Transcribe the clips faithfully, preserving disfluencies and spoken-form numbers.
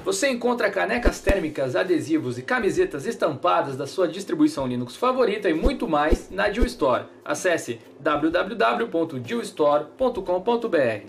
Você encontra canecas térmicas, adesivos e camisetas estampadas da sua distribuição Linux favorita e muito mais na Dill Store. Acesse w w w ponto dill store ponto com ponto b r.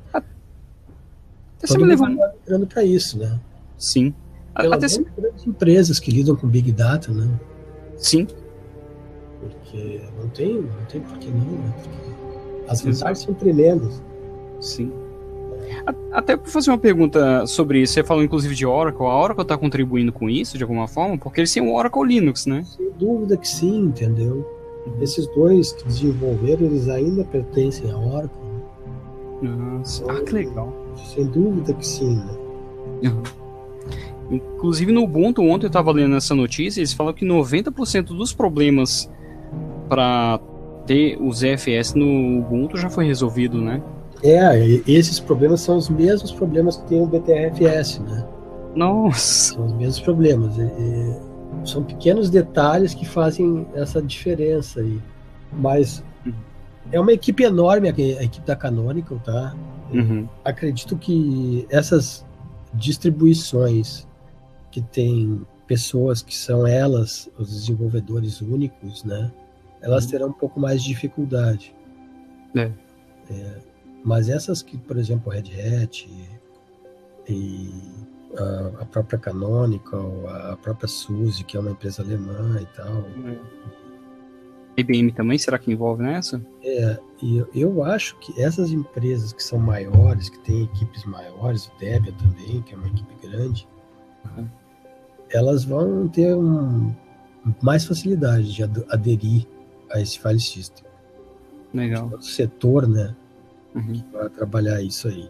Até você me levou entrando para isso, né? Sim. Pelo Até menos grandes empresas que lidam com Big Data, né? Sim. Porque não tem, não tem por que não, né? Porque as vantagens são tremendas. Sim. Até para fazer uma pergunta sobre isso, você falou inclusive de Oracle, a Oracle está contribuindo com isso de alguma forma? Porque eles têm o Oracle Linux, né? Sem dúvida que sim, entendeu? Uhum. Esses dois que desenvolveram, eles ainda pertencem à Oracle. Nossa. Então, ah, que legal. Sem dúvida que sim, né? Uhum. Inclusive no Ubuntu, ontem eu estava lendo essa notícia, eles falam que noventa por cento dos problemas para ter os Z F S no Ubuntu já foi resolvido, né? É, esses problemas são os mesmos problemas que tem o B T R F S, né? Nossa! São os mesmos problemas. E, e são pequenos detalhes que fazem essa diferença aí. Mas uhum. é uma equipe enorme, a equipe da Canonical, tá? Uhum. Acredito que essas distribuições que tem pessoas que são elas, os desenvolvedores únicos, né? Elas uhum. terão um pouco mais de dificuldade. É. É, mas essas que, por exemplo, Red Hat e, e a, a própria Canonical, a própria SUSE, que é uma empresa alemã e tal. I B M também, será que envolve nessa? É, e eu, eu acho que essas empresas que são maiores, que têm equipes maiores, o Debian também, que é uma equipe grande, uhum. elas vão ter um, mais facilidade de aderir a esse file system. Legal. O setor, né? Uhum. Para trabalhar isso aí.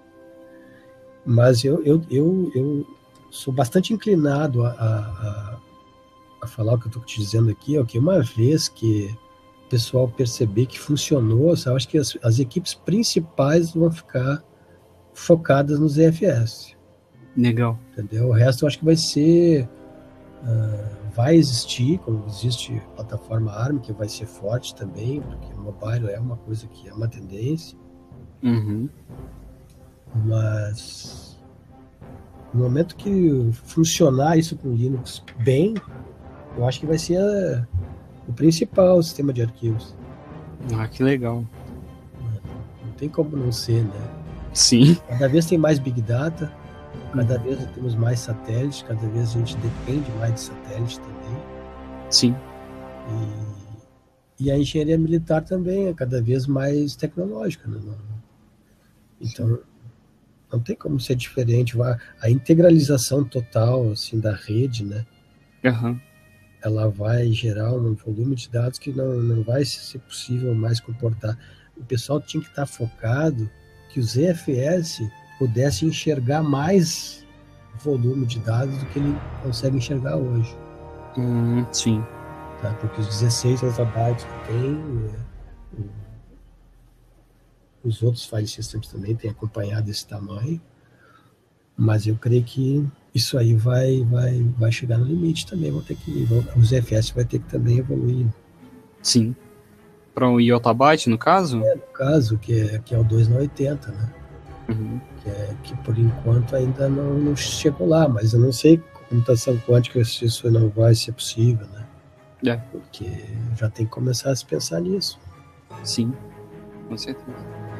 Mas eu, eu, eu, eu sou bastante inclinado a, a, a falar o que eu estou te dizendo aqui, ó, que uma vez que o pessoal perceber que funcionou, eu acho que as, as equipes principais vão ficar focadas no Z F S. Legal. Entendeu? O resto eu acho que vai ser... Uh, vai existir, como existe a plataforma ARM, que vai ser forte também, porque o mobile é uma coisa que é uma tendência. Uhum. Mas no momento que funcionar isso com Linux bem, eu acho que vai ser a, o principal sistema de arquivos. Ah, que legal. Não tem como não ser, né? Sim. Cada vez tem mais Big Data, cada vez temos mais satélites, cada vez a gente depende mais de satélite também. Sim. E, e a engenharia militar também é cada vez mais tecnológica, né? Então, sim. Não tem como ser diferente. A integralização total assim, da rede, né? Uhum. Ela vai gerar um volume de dados que não, não vai ser possível mais comportar. O pessoal tinha que estar focado que o Z F S pudesse enxergar mais volume de dados do que ele consegue enxergar hoje. Hum, sim. Tá? Porque os dezesseis exabytes que tem, é, os outros file systems também têm acompanhado esse tamanho, mas eu creio que isso aí vai, vai, vai chegar no limite também. Vão ter que, vão, o Z F S vai ter que também evoluir. Sim. Para o iotabyte, no caso? É, no caso, que é, que é o dois na oitenta, né? Uhum. Que, é, que por enquanto ainda não, não chegou lá, mas eu não sei computação quântica se isso não vai ser possível, né? É. Porque já tem que começar a se pensar nisso. Sim, com certeza.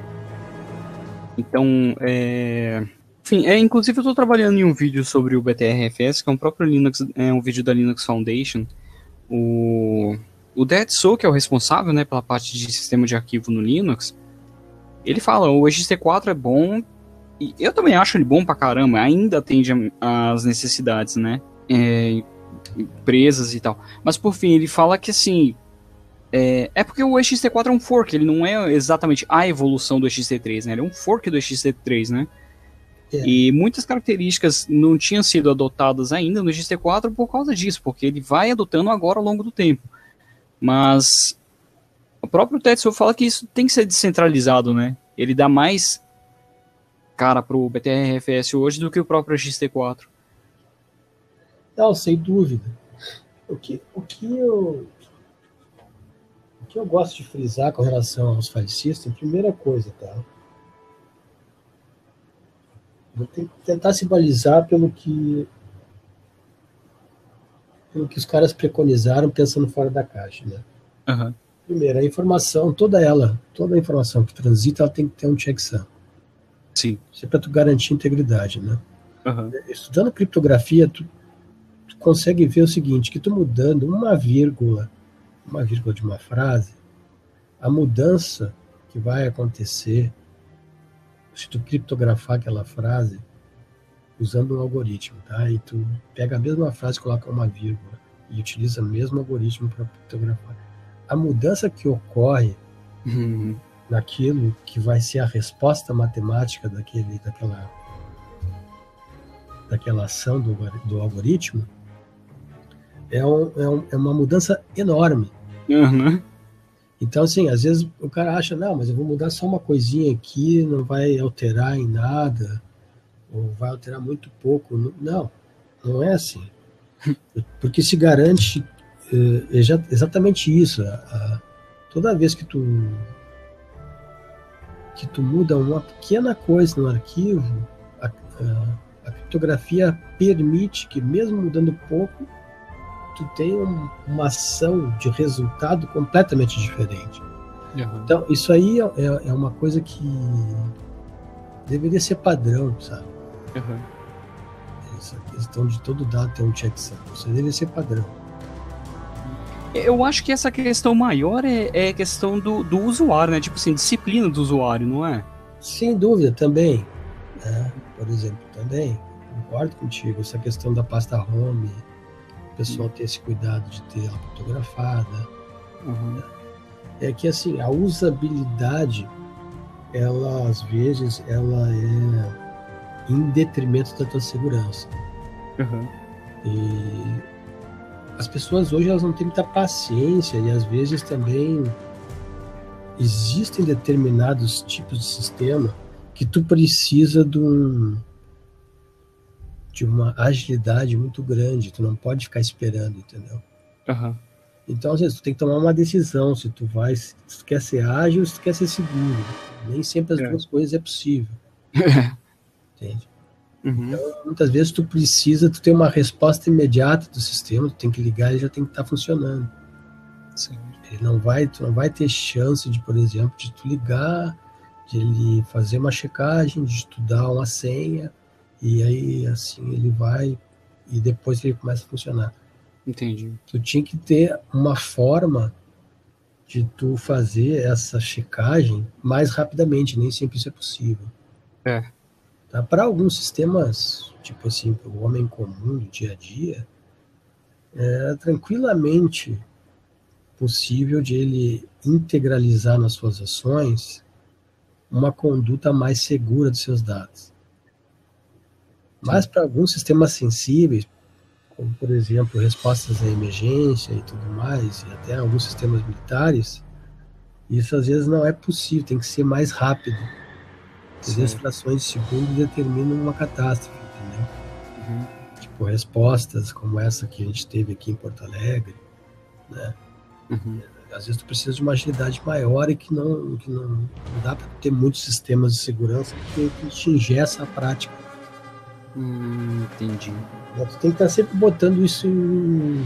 Então, é... enfim, é, inclusive eu estou trabalhando em um vídeo sobre o B T R F S, que é um próprio Linux, é um vídeo da Linux Foundation. O, o Dead Soul, que é o responsável, né, pela parte de sistema de arquivo no Linux, ele fala, o E X T quatro é bom, e eu também acho ele bom pra caramba, ainda atende às necessidades, né, é, empresas e tal. Mas por fim, ele fala que assim, é, é porque o E X T quatro é um fork, ele não é exatamente a evolução do E X T três, né, ele é um fork do E X T três, né. É. E muitas características não tinham sido adotadas ainda no E X T quatro por causa disso, porque ele vai adotando agora ao longo do tempo. Mas o próprio Tetsuo fala que isso tem que ser descentralizado, né? Ele dá mais cara pro B T R F S hoje do que o próprio E X T quatro. Não, sem dúvida. O que, o que eu o que eu gosto de frisar com relação aos file systems, primeira coisa, tá? Vou ter que tentar se balizar pelo que, pelo que os caras preconizaram pensando fora da caixa, né? Uhum. Primeiro, a informação, toda ela, toda a informação que transita, ela tem que ter um checksum. Sim. Isso é para tu garantir integridade, né? Uhum. Estudando criptografia, tu, tu consegue ver o seguinte, que tu mudando uma vírgula, uma vírgula de uma frase, a mudança que vai acontecer se tu criptografar aquela frase usando um algoritmo, tá? E tu pega a mesma frase, coloca uma vírgula e utiliza o mesmo algoritmo para criptografar. A mudança que ocorre uhum. naquilo que vai ser a resposta matemática daquele, daquela, daquela ação do, do algoritmo é, um, é, um, é uma mudança enorme. Uhum. Então, assim, às vezes o cara acha, não, mas eu vou mudar só uma coisinha aqui, não vai alterar em nada, ou vai alterar muito pouco. Não, não é assim. Porque se garante é, é exatamente isso. A, a, toda vez que tu que tu muda uma pequena coisa no arquivo, a, a, a criptografia permite que, mesmo mudando pouco, tu tenha um, uma ação de resultado completamente diferente. Uhum. Então, isso aí é, é uma coisa que deveria ser padrão, sabe? Uhum. Essa questão de todo dado ter um checksum. Isso deveria ser padrão. Eu acho que essa questão maior é, é a questão do, do usuário, né? Tipo assim, disciplina do usuário, não é? Sem dúvida, também. Né? Por exemplo, também, concordo contigo, essa questão da pasta home, o pessoal ter esse cuidado de ter ela fotografada. Uhum. Né? É que, assim, a usabilidade, ela, às vezes, ela é em detrimento da tua segurança. Uhum. E as pessoas hoje, elas não têm muita paciência e, às vezes, também existem determinados tipos de sistema que tu precisa de, um, de uma agilidade muito grande, tu não pode ficar esperando, entendeu? Uhum. Então, às vezes, tu tem que tomar uma decisão, se tu vai, se tu quer ser ágil ou se tu quer ser seguro. Nem sempre as é. duas coisas é possível. Entende? Uhum. Então, muitas vezes tu precisa, tu tem uma resposta imediata do sistema, tu tem que ligar e já tem que estar funcionando. Sim. Ele não vai, tu não vai ter chance de, por exemplo, de tu ligar, de ele fazer uma checagem, de tu dar uma senha, e aí assim ele vai, e depois ele começa a funcionar. Entendi. Tu tinha que ter uma forma de tu fazer essa checagem mais rapidamente, nem sempre isso é possível. É. Tá? Para alguns sistemas, tipo assim, para o homem comum do dia a dia, é tranquilamente possível de ele integralizar nas suas ações uma conduta mais segura dos seus dados. Mas para alguns sistemas sensíveis, como por exemplo respostas à emergência e tudo mais, e até alguns sistemas militares, isso às vezes não é possível, tem que ser mais rápido. Às vezes frações de segundo determinam uma catástrofe, entendeu? Uhum. Tipo, respostas como essa que a gente teve aqui em Porto Alegre, né? Uhum. Às vezes tu precisa de uma agilidade maior e que não, que não, não dá para ter muitos sistemas de segurança porque te engessa a prática. Hum, entendi. Tu tem que estar sempre botando isso em,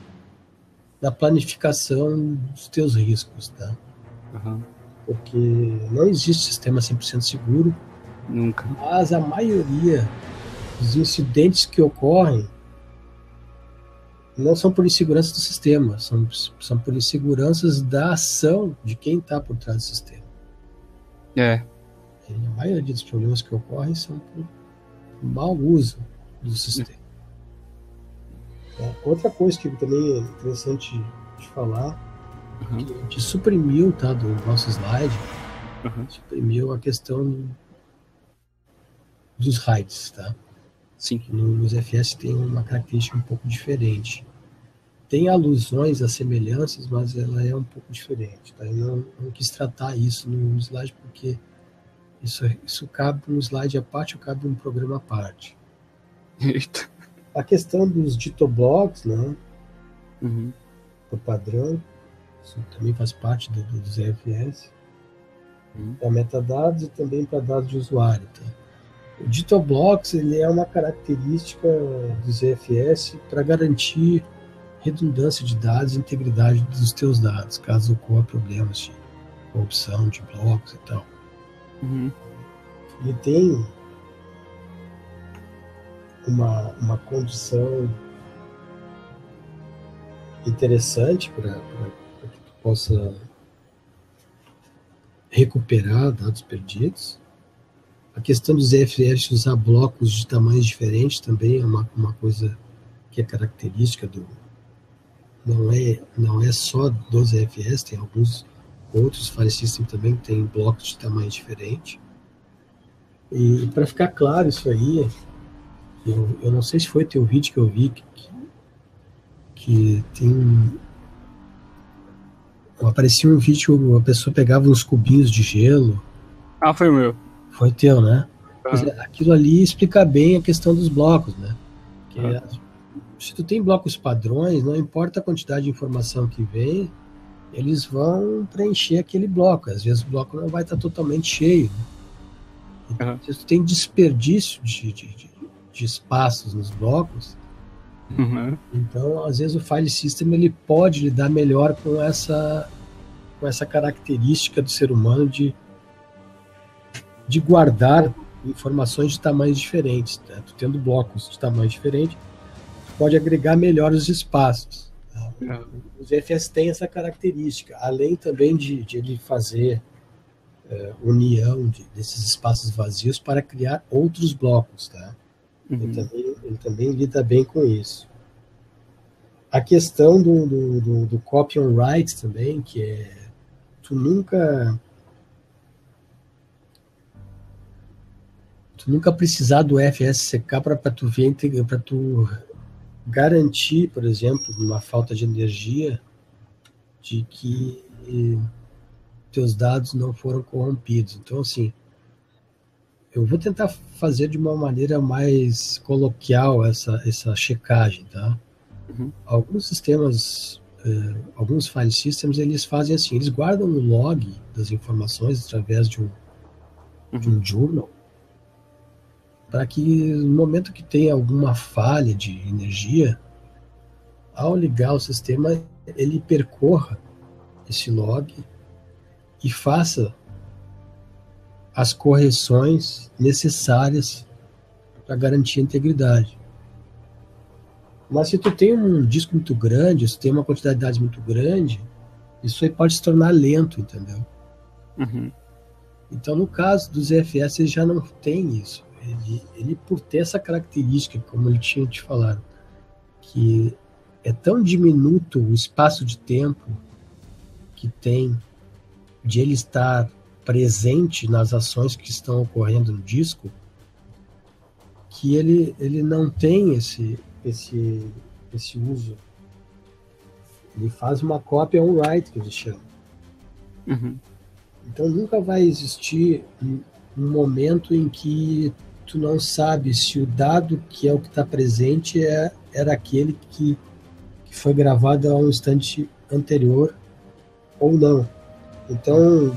na planificação dos teus riscos, tá? Uhum. Porque não existe sistema cem por cento seguro. Nunca. Mas a maioria dos incidentes que ocorrem não são por insegurança do sistema, são, são por inseguranças da ação de quem está por trás do sistema. É. E a maioria dos problemas que ocorrem são por mau uso do sistema. É. Outra coisa que também é interessante de falar, uhum. que a gente suprimiu, tá, do nosso slide, uhum. suprimiu a questão dos RAIDs, tá? Sim. Nos F S tem uma característica um pouco diferente. Tem alusões a semelhanças, mas ela é um pouco diferente. Tá? Eu não, não quis tratar isso no slide porque isso, isso cabe num slide à parte ou cabe num programa à parte. Eita. A questão dos ditoblocks, né? Uhum. Por padrão, isso também faz parte do, do, dos E F S. Uhum. Para metadados e também para dados de usuário. Tá? O DigitalBlocks, ele é uma característica dos E F S para garantir redundância de dados e integridade dos teus dados, caso ocorra problemas de corrupção de blocos e tal. Uhum. Ele tem uma, uma condição interessante para que tu possa recuperar dados perdidos. A questão dos E F S usar blocos de tamanhos diferentes também é uma, uma coisa que é característica do... Não é, não é só dos E F S, tem alguns outros file systems também que tem blocos de tamanho diferente. E para ficar claro isso aí, eu, eu não sei se foi teu vídeo que eu vi, que, que tem um... Aparecia um vídeo que a pessoa pegava uns cubinhos de gelo. Ah, foi o meu. Foi teu, né? Ah. Pois é, aquilo ali explica bem a questão dos blocos, né? Que Ah. é, se tu tem blocos padrões, não importa a quantidade de informação que vem, eles vão preencher aquele bloco. Às vezes o bloco não vai estar totalmente cheio. Né? Uhum. Se tu tem desperdício de, de, de, de espaços nos blocos, Uhum. então às vezes o file system ele pode lidar melhor com essa, com essa característica do ser humano de de guardar informações de tamanhos diferentes. Né? Tu tendo blocos de tamanho diferente, tu pode agregar melhor os espaços. Tá? Uhum. Os E F S têm essa característica, além também de, de ele fazer é, união de, desses espaços vazios para criar outros blocos. Tá? Uhum. Ele, também, ele também lida bem com isso. A questão do, do, do, do copy on write também, que é tu nunca... Tu nunca precisar do F S C K para tu ver, para tu garantir, por exemplo, numa falta de energia, de que teus dados não foram corrompidos. Então, assim, eu vou tentar fazer de uma maneira mais coloquial essa, essa checagem, tá? Uhum. Alguns sistemas, eh, alguns file systems, eles fazem assim, eles guardam o log das informações através de um, Uhum. de um journal, para que no momento que tem alguma falha de energia, ao ligar o sistema, ele percorra esse log e faça as correções necessárias para garantir a integridade. Mas se tu tem um disco muito grande, se tu tem uma quantidade de dados muito grande, isso aí pode se tornar lento, entendeu? Uhum. Então, no caso dos E F S, ele já não tem isso. Ele, ele, por ter essa característica, como ele tinha te falado, que é tão diminuto o espaço de tempo que tem de ele estar presente nas ações que estão ocorrendo no disco, que ele, ele não tem esse, esse, esse uso. Ele faz uma cópia on write, que eles chamam. Uhum. Então nunca vai existir um, um momento em que tu não sabe se o dado que é o que está presente é, era aquele que, que foi gravado a um instante anterior ou não. Então,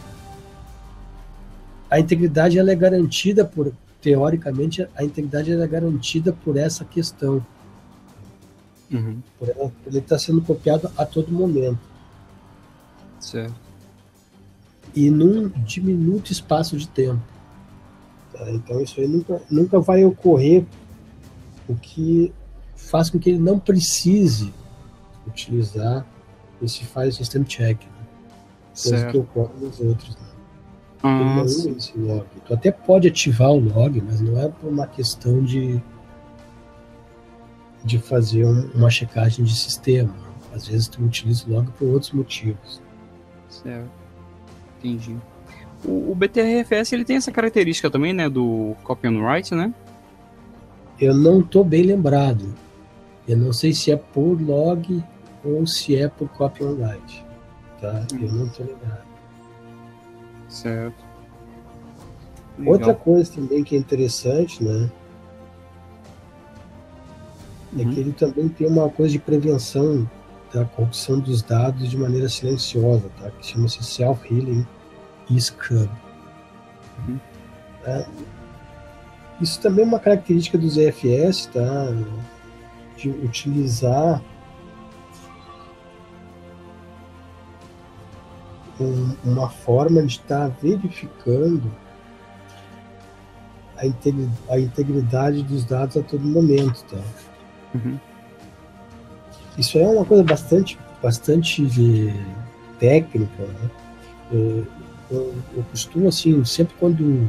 a integridade ela é garantida por, teoricamente, a integridade ela é garantida por essa questão. Uhum. Por, ela, por ele estar sendo copiado a todo momento. Certo. E num diminuto espaço de tempo. Então isso aí nunca, nunca vai ocorrer, o que faz com que ele não precise utilizar esse file system check, né? Coisa que ocorre nos outros. Né? Ah, ele não usa esse log. Tu até pode ativar o log, mas não é por uma questão de, de fazer um, uma checagem de sistema. Às vezes tu utiliza o log por outros motivos. Certo. Entendi. O, o B T R F S ele tem essa característica também, né, do copy on write, né? Eu não estou bem lembrado. Eu não sei se é por log ou se é por copy on write, tá? Hum. Eu não estou lembrado. Certo. Legal. Outra coisa também que é interessante, né? Uhum. É que ele também tem uma coisa de prevenção da corrupção dos dados de maneira silenciosa, tá? Que chama-se Self-Healing Scrub. Uhum. É. Isso também é uma característica dos E F S, tá? De utilizar um, uma forma de estar verificando a, integri a integridade dos dados a todo momento, tá? Uhum. Isso é uma coisa bastante, bastante técnica, né? Eu, eu, eu costumo, assim, sempre quando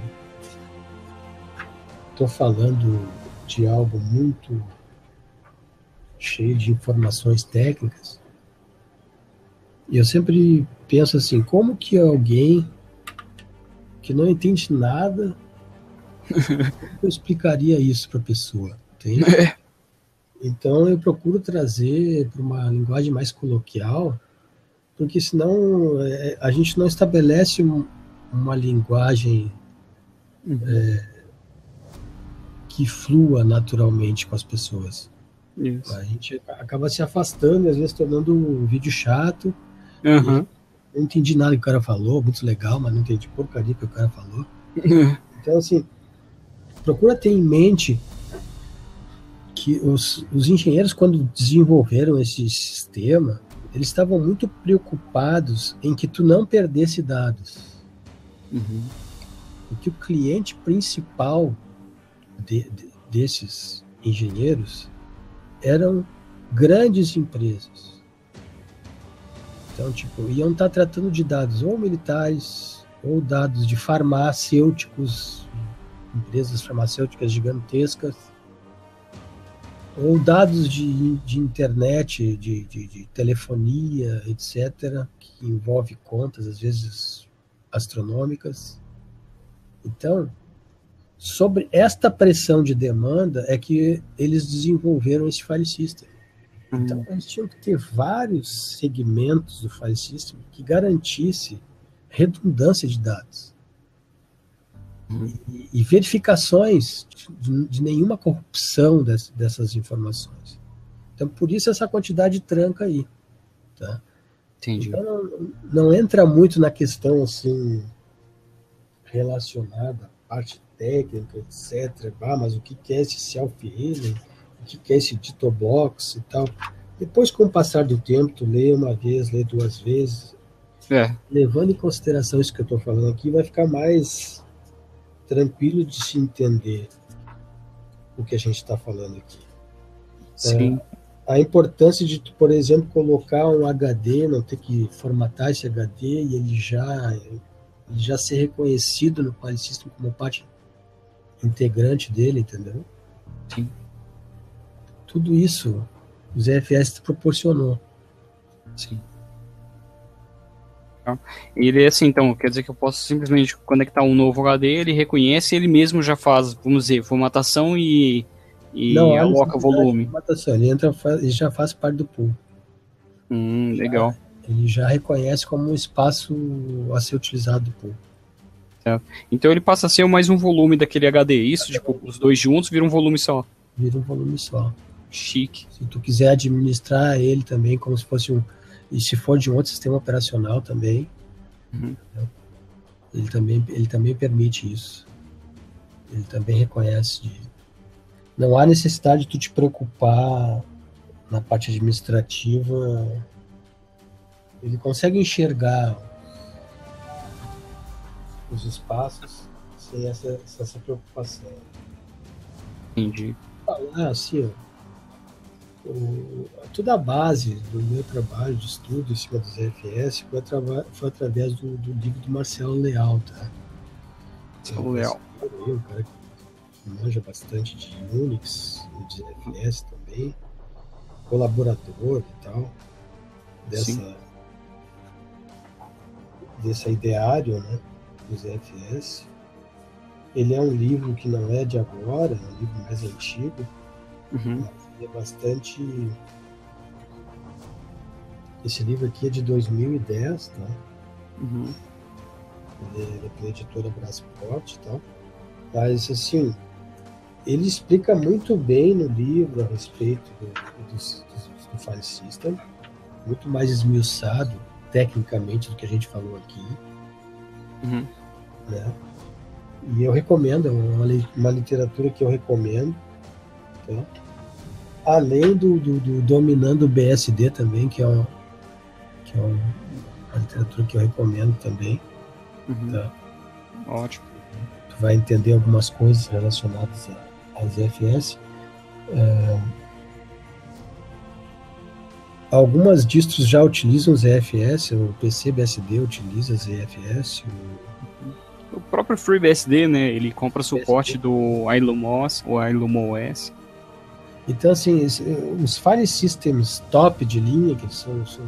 estou falando de algo muito cheio de informações técnicas, eu sempre penso assim, como que alguém que não entende nada, como eu explicaria isso para a pessoa? Entende? Então eu procuro trazer para uma linguagem mais coloquial, porque senão é, a gente não estabelece um, uma linguagem uhum. é, que flua naturalmente com as pessoas. Isso. A gente acaba se afastando e às vezes tornando um vídeo chato. Uhum. Não entendi nada que o cara falou, muito legal, mas não entendi porcaria que o cara falou. Então, assim, procura ter em mente que os, os engenheiros, quando desenvolveram esse sistema, eles estavam muito preocupados em que tu não perdesse dados. Uhum. Porque o cliente principal de, de, desses engenheiros eram grandes empresas. Então, tipo, iam estar tratando de dados ou militares, ou dados de farmacêuticos, empresas farmacêuticas gigantescas, ou dados de, de internet, de, de, de telefonia, etcétera, que envolve contas, às vezes, astronômicas. Então, sobre esta pressão de demanda é que eles desenvolveram esse file system. Então, eles tinham que ter vários segmentos do file system que garantisse redundância de dados. Uhum. E, e verificações de, de nenhuma corrupção des, dessas informações. Então, por isso essa quantidade de tranca aí. Tá? Entendi. Então, não, não entra muito na questão assim relacionada à parte técnica, etcétera. Ah, mas o que é esse self-healing? O que é esse Ditobox e tal? Depois, com o passar do tempo, tu lê uma vez, lê duas vezes, é. levando em consideração isso que eu estou falando aqui, vai ficar mais tranquilo de se entender o que a gente está falando aqui. Sim. É, a importância de tu, por exemplo, colocar um H D, não ter que formatar esse H D e ele já, ele já ser reconhecido no file system como parte integrante dele, entendeu? Sim. Tudo isso os E F S proporcionou. Sim. Ele é assim, então, quer dizer que eu posso simplesmente conectar um novo H D, ele reconhece, ele mesmo já faz, vamos dizer, formatação e, e Não, aloca volume. Formatação, ele, entra, ele já faz parte do pool. Hum, já, legal. Ele já reconhece como um espaço a ser utilizado do pool. Certo. Então ele passa a ser mais um volume daquele H D, isso? Tipo, os dois juntos viram um volume só. Vira um volume só. Chique. Se tu quiser administrar ele também como se fosse um... E se for de um outro sistema operacional também, uhum. ele, também ele também permite isso. Ele também reconhece. De... Não há necessidade de tu te preocupar na parte administrativa. Ele consegue enxergar os espaços sem essa, sem essa preocupação. Entendi. Falar assim, ó, O, toda a base do meu trabalho de estudo em cima dos E F S foi, foi através do, do livro do Marcelo Leal, tá? Marcelo Leal. É um cara que manja bastante de Unix e de E F S também, colaborador e tal, dessa, desse ideário, né, dos E F S. Ele é um livro que não é de agora, é um livro mais antigo, uhum. mas é bastante. Esse livro aqui é de dois mil e dez, tá? Uhum. Ele é pela editora Brasport e tal. Mas, assim, ele explica muito bem no livro a respeito do, do, do, do file system, muito mais esmiuçado tecnicamente do que a gente falou aqui. Uhum. Né? E eu recomendo, é uma, uma literatura que eu recomendo. Tá? Além do, do, do Dominando B S D também, que é, um, que é um, uma literatura que eu recomendo também. Uhum. Tá? Ótimo. Tu vai entender algumas coisas relacionadas às Z F S. É, algumas distros já utilizam Z F S, o P C B S D utiliza Z F S. O, o próprio FreeBSD, né, ele compra suporte do iLumos ou iLumOS. Então, assim, os file systems top de linha, que são, são,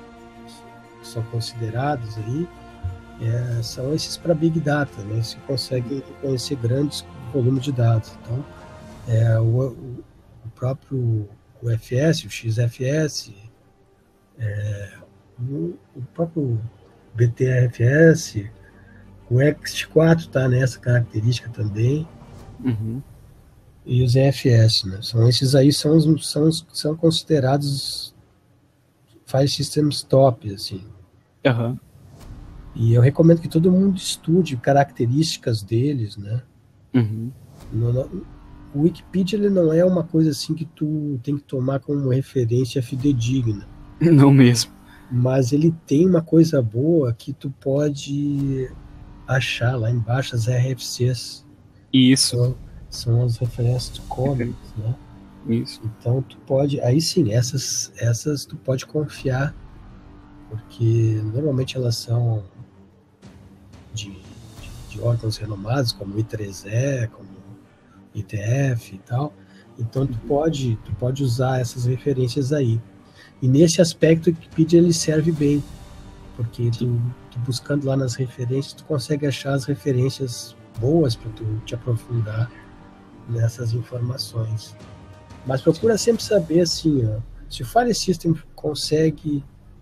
são considerados aí, é, são esses para Big Data, né? Você consegue reconhecer grandes volumes de dados. Então, é, o, o próprio U F S, o X F S, é, o, o próprio B T R F S, o X quatro está nessa característica também. Uhum. E os E F S, né? São esses aí, são, os, são, são considerados file systems top, assim. Uhum. E eu recomendo que todo mundo estude características deles, né? Uhum. No, no, o Wikipedia, ele não é uma coisa assim que tu tem que tomar como referência fidedigna. Não mesmo. Mas ele tem uma coisa boa que tu pode achar lá embaixo, as R F Cs. Isso. São, são as referências commons, né? Isso. Então tu pode, aí sim, essas, essas tu pode confiar, porque normalmente elas são de, de, de órgãos renomados, como o I três E, como o I T F e tal. Então tu pode, tu pode usar essas referências aí. E nesse aspecto o Wikipedia ele serve bem, porque tu, tu buscando lá nas referências, tu consegue achar as referências boas para tu te aprofundar nessas informações. Mas procura sempre saber assim, ó, se o file system consegue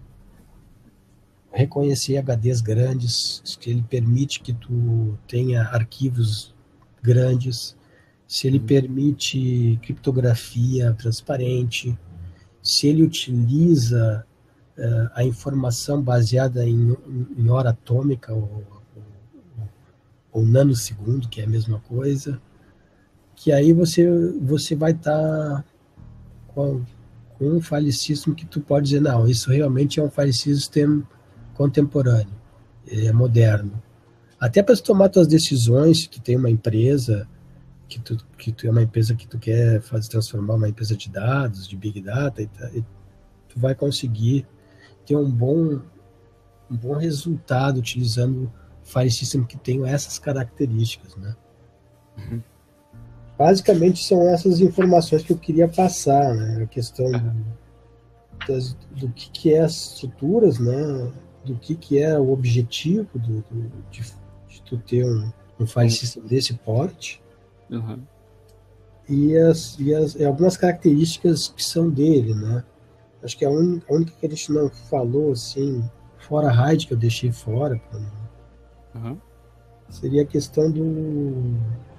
reconhecer H Ds grandes, se ele permite que tu tenha arquivos grandes, se ele permite criptografia transparente, se ele utiliza uh, a informação baseada em, em hora atômica ou, ou, ou nanosegundo, que é a mesma coisa, que aí você, você vai estar tá com, com um file system que tu pode dizer, não, isso realmente é um file system contemporâneo, é moderno. Até para tomar tuas decisões, se tu tem uma empresa, que tu, que tu é uma empresa que tu quer fazer, transformar uma empresa de dados, de Big Data, e, e tu vai conseguir ter um bom, um bom resultado utilizando file system que tenham essas características, né? Uhum. Basicamente são essas informações que eu queria passar, né? A questão uhum. das, do que, que é as estruturas, né? Do que, que é o objetivo do, do, de, de tu ter um, um file system desse porte. Uhum. E, as, e, as, e algumas características que são dele, né? Acho que a, un, a única que a gente não falou, assim, fora a RAID, que eu deixei fora, uhum. seria a questão do...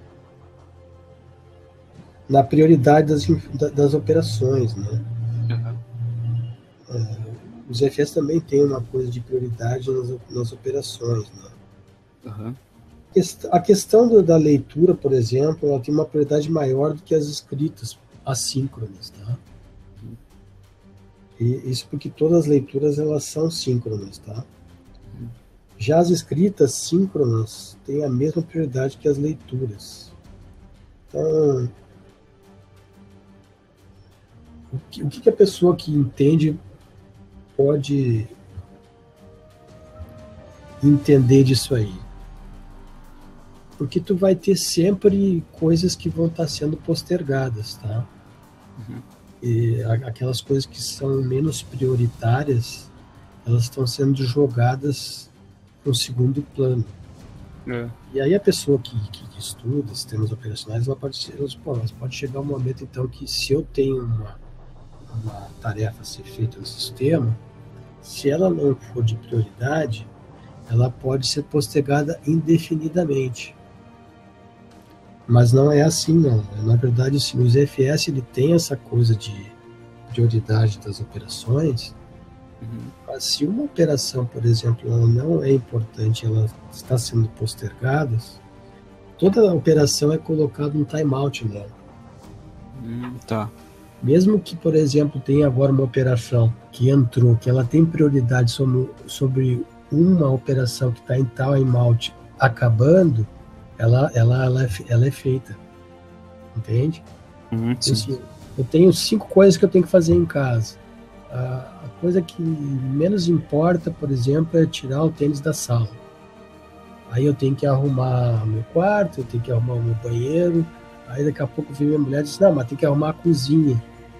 na prioridade das, das operações, né? Uhum. É, os F S também tem uma coisa de prioridade nas, nas operações, né? Uhum. A questão do, da leitura, por exemplo, ela tem uma prioridade maior do que as escritas assíncronas, tá? Uhum. E isso porque todas as leituras elas são síncronas, tá? Uhum. Já as escritas síncronas têm a mesma prioridade que as leituras. Então, o que, o que a pessoa que entende pode entender disso aí? Porque tu vai ter sempre coisas que vão estar sendo postergadas, tá? Uhum. E aquelas coisas que são menos prioritárias, elas estão sendo jogadas para o segundo plano. É. E aí a pessoa que, que, que estuda sistemas operacionais, ela pode, ela, pô, ela pode chegar um momento, então, que se eu tenho uma, uma tarefa a ser feita no sistema, se ela não for de prioridade, ela pode ser postergada indefinidamente. Mas não é assim, não. Na verdade, assim, o Z F S ele tem essa coisa de prioridade das operações, uhum. Mas se uma operação, por exemplo, ela não é importante, ela está sendo postergada, toda a operação é colocada um timeout nela. Hum, tá. Mesmo que, por exemplo, tenha agora uma operação que entrou, que ela tem prioridade sobre, sobre uma operação que está em timeout acabando, ela, ela, ela, é, ela é feita. Entende? Uhum, eu, assim, eu tenho cinco coisas que eu tenho que fazer em casa. A, a coisa que menos importa, por exemplo, é tirar o tênis da sala. Aí eu tenho que arrumar o meu quarto, eu tenho que arrumar o meu banheiro. Aí daqui a pouco vem minha mulher e diz, não, mas tem que arrumar a cozinha.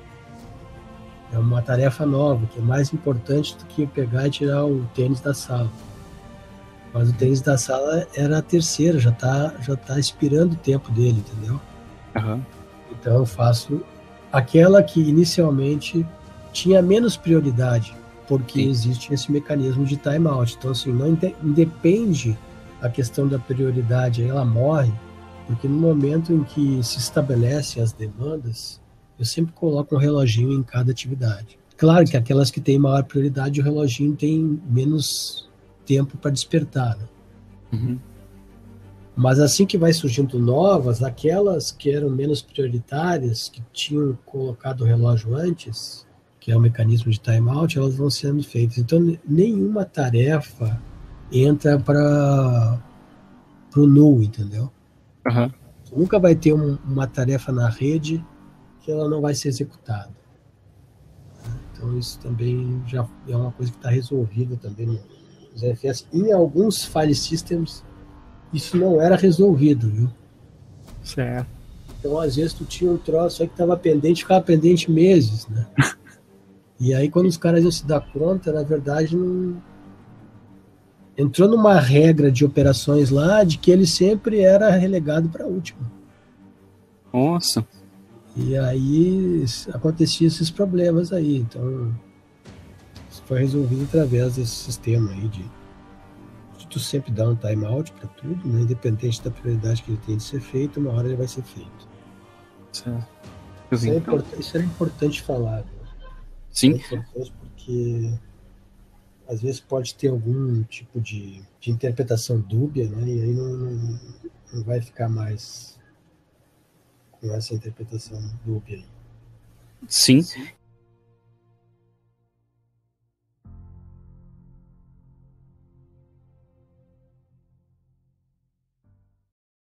É uma tarefa nova, que é mais importante do que pegar e tirar o tênis da sala. Mas o tênis da sala era a terceira, já está já tá expirando o tempo dele, entendeu? Uhum. Então eu faço aquela que inicialmente tinha menos prioridade, porque Sim. existe esse mecanismo de timeout. Então, assim, não independe a questão da prioridade, ela morre, porque no momento em que se estabelecem as demandas, eu sempre coloco um reloginho em cada atividade. Claro que aquelas que têm maior prioridade, o reloginho tem menos tempo para despertar, né? Uhum. Mas assim que vai surgindo novas, aquelas que eram menos prioritárias, que tinham colocado o relógio antes, que é o mecanismo de timeout, elas vão sendo feitas. Então, nenhuma tarefa entra para o null, entendeu? Uhum. Você nunca vai ter um, uma tarefa na rede que ela não vai ser executada. Então, isso também já é uma coisa que está resolvida também nos R F S. Em alguns file systems, isso não era resolvido, viu? Certo. Então, às vezes, tu tinha um troço aí que estava pendente, ficava pendente meses, né? E aí, quando os caras iam se dar conta, na verdade, não... entrou numa regra de operações lá de que ele sempre era relegado para a última. Nossa. E aí, aconteciam esses problemas aí. Então, isso foi resolvido através desse sistema aí de... tu sempre dá um timeout para tudo, né? Independente da prioridade que ele tem de ser feito, uma hora ele vai ser feito. Certo. Isso, é import... isso era importante falar. Né? Sim. É importante porque às vezes pode ter algum tipo de, de interpretação dúbia, né? E aí não, não, não vai ficar mais com essa interpretação dúbia aí. Sim.